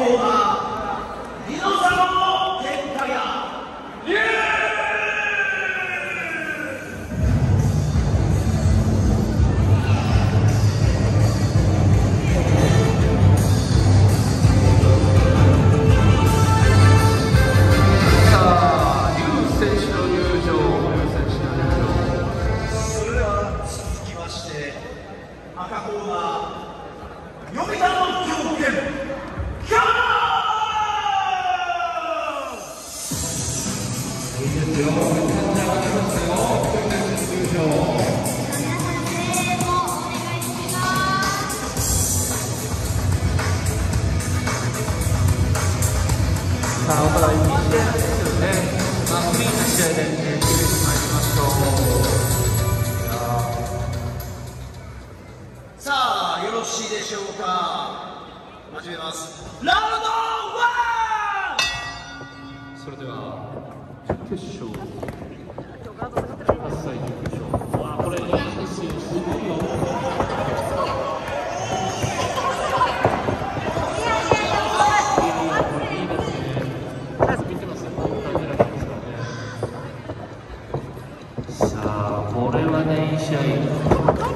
コーナー、リノサの天下屋赤コーナー、読谷の狂犬、キャーいいですよ、上がりましたよ、優勝。さあ、お互い2試合ですよね。フリーの試合で決めてまいりましょう。さあ、よろしいでしょうか。始めます。ラウンド1。 それでは決勝18歳準決勝。わあ、これいいですよ、すごいよ。いいですね。見てますよ。さあ、これはね、いい試合。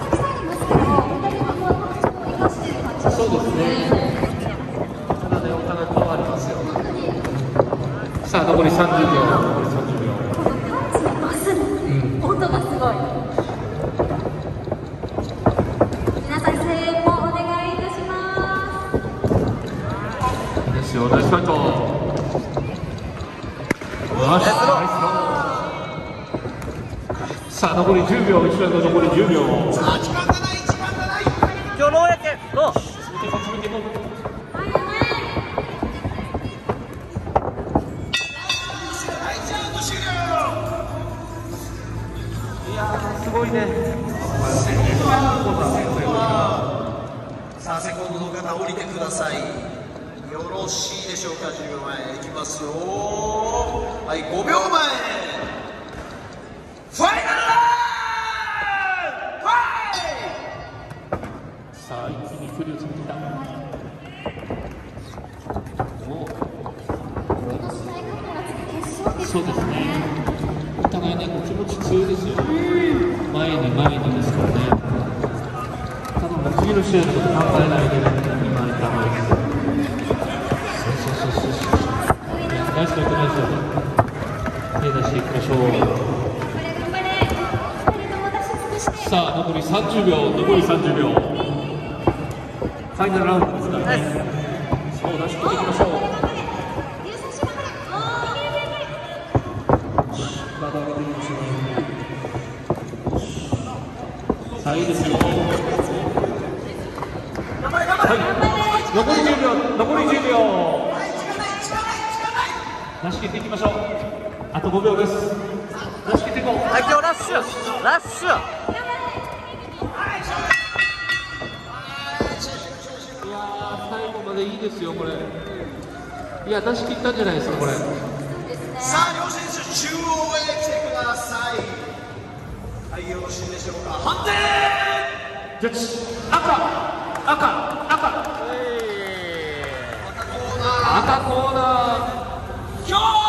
そうですね。ただね、お互いパワーありますよ。さあ、残り30秒。残り30秒。 このパンチのバスル、音がすごい。皆さん、声援もお願いいたします。 いいですよ、ナイスファイト。よし、ナイスロー。さあ、残り10秒。1ラウンド残り10秒。 さあ、時間がない、時間がない。 今日ローやけロー。 詰めていこう。 いやー、すごいね。 さあ、セコンドの方降りてください。よろしいでしょうか。10秒前いきますよ。はい、5秒前。ファイナルラウンド。 さあ、一気に距離を詰めてきた。そうですね。お互いね、気持ち強いですよ。前にですからね。ただもう次の試合のこと考えないで今いた方がいいです。そう。ナイスファイト、ナイスファイト。手出していきましょう。さあ、残り30秒。ファイナルラウンドですからね。そう、出し切っていきましょう。さあ、いいですよ。はい、残り10秒。出し切っていきましょう。あと5秒です。出し切っていこう。 はい、今日ラッシュ。 いやー、最後までいいですよ、これ。いや、出し切ったんじゃないですか、これ。 さあ、両選手中央へ来てください。はい、よろしいでしょうか。判定。 ジャッジ。赤コーナー。 今日